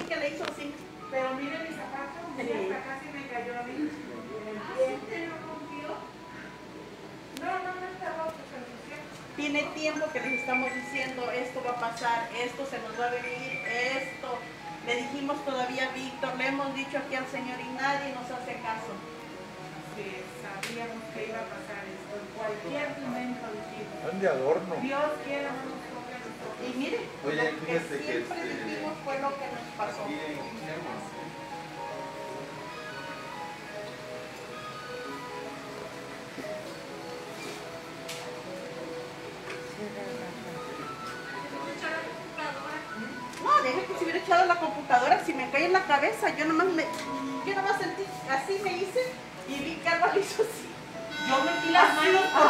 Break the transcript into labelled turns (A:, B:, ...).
A: que le hizo así.
B: Pero mire mi zapato,
A: Sí.
B: hasta casi me cayó a mí. El pie lo rompió. No está roto, se ensució.
A: Tiene tiempo que les estamos diciendo, esto va a pasar, esto se nos va a venir, esto. Le dijimos todavía a Víctor, le hemos dicho aquí al Señor y nadie nos hace caso.
B: Que sabíamos que iba a pasar esto. En cualquier momento dijimos.
C: Son de adorno.
B: Dios quiera no nos toque a nosotros.
A: Y mire,
D: Oye,
A: lo que
D: fíjate que
A: siempre dijimos fue lo que nos pasó.
D: aquí en Chiapas,
A: No, deje que se hubiera echado la computadora, si me cae en la cabeza, yo nomás sentí, así me hice, y vi que algo le hizo así. Yo metí las manos por